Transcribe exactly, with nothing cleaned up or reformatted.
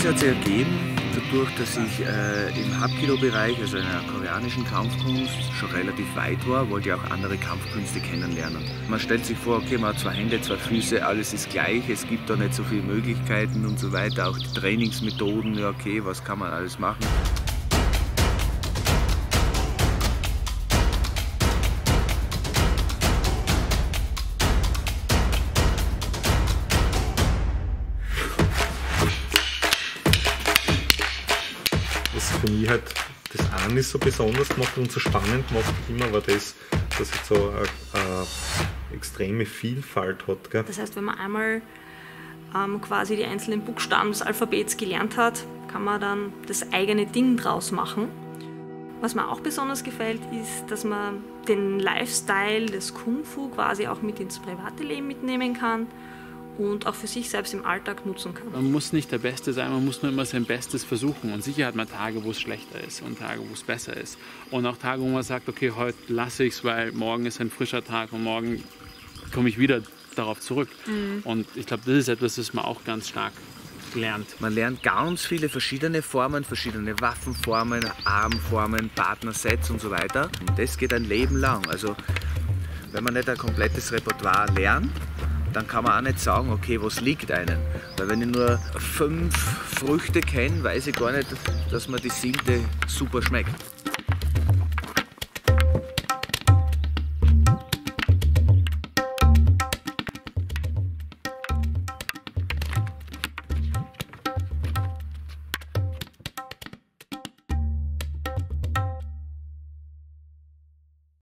Ganze hat sich ergeben, dadurch, dass ich äh, im Hapkido-Bereich, also in der koreanischen Kampfkunst, schon relativ weit war, wollte ich auch andere Kampfkünste kennenlernen. Man stellt sich vor, okay, man hat zwei Hände, zwei Füße, alles ist gleich, es gibt da nicht so viele Möglichkeiten und so weiter, auch die Trainingsmethoden, ja okay, was kann man alles machen. Was für mich halt das eine so besonders gemacht und so spannend gemacht immer, war das, dass es so eine, eine extreme Vielfalt hat. Gell? Das heißt, wenn man einmal ähm, quasi die einzelnen Buchstaben des Alphabets gelernt hat, kann man dann das eigene Ding draus machen. Was mir auch besonders gefällt, ist, dass man den Lifestyle des Kung Fu quasi auch mit ins private Leben mitnehmen kann und auch für sich selbst im Alltag nutzen kann. Man muss nicht der Beste sein, man muss nur immer sein Bestes versuchen. Und sicher hat man Tage, wo es schlechter ist und Tage, wo es besser ist. Und auch Tage, wo man sagt, okay, heute lasse ich es, weil morgen ist ein frischer Tag und morgen komme ich wieder darauf zurück. Mhm. Und ich glaube, das ist etwas, das man auch ganz stark lernt. Man lernt ganz viele verschiedene Formen, verschiedene Waffenformen, Armformen, Partnersets und so weiter. Und das geht ein Leben lang. Also wenn man nicht ein komplettes Repertoire lernt, dann kann man auch nicht sagen, okay, was liegt einem. Weil wenn ich nur fünf Früchte kenne, weiß ich gar nicht, dass mir die siebte super schmeckt.